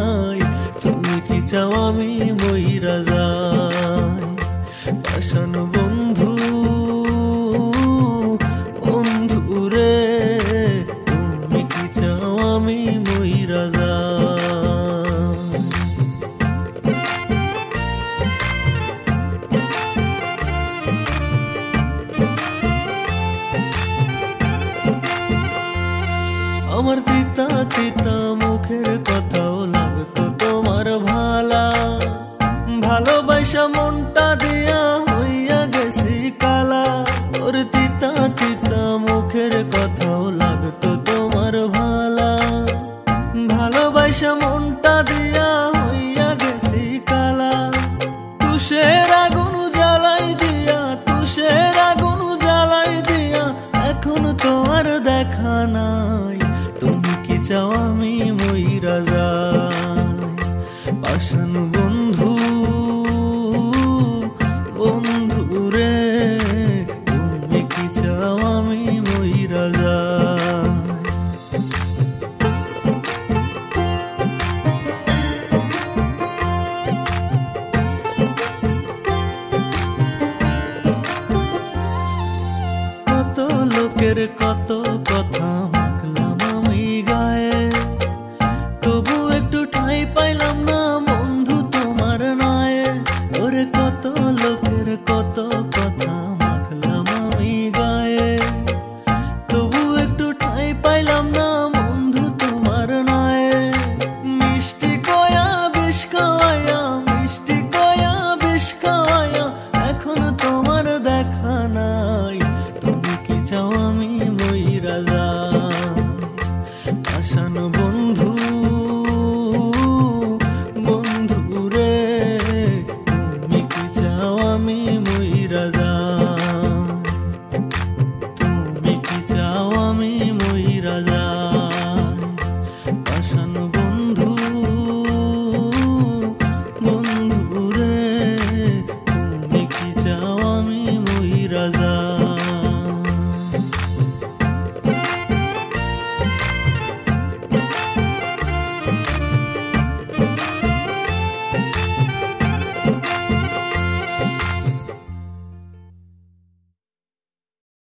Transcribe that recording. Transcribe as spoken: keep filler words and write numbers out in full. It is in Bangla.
নাই, তুমি কি চাও আমি মইরা যাই? পাষাণ বন্ধু বন্ধু রে, তুমি কি চাও আমি মইরা যাই? আমার তিতা তিতা মুখের কথাও লাগতো তোমার ভালা, ভালোবাসা মনটা দিয়া হইয়া গেছি কালা। ওর তিতা তিতা মুখের কথাও লাগতো তোমার ভালা, ভালোবাসা মনটা দিয়া হইয়া গেছি কালা। তুষের আগুন জ্বালাই দিয়া, তুষের আগুন জ্বালাই দিয়া, এখন তো আর দেখা নাই, তুমি কি চাও আমি মইরা যাই? পাষাণ বন্ধু বন্ধু রে, তুমি কি চাও আমি মইরা যাই? কত লোকের কত কথা মাখলাম আমি গায়ে, তবু একটু ঠাঁই পাইলাম না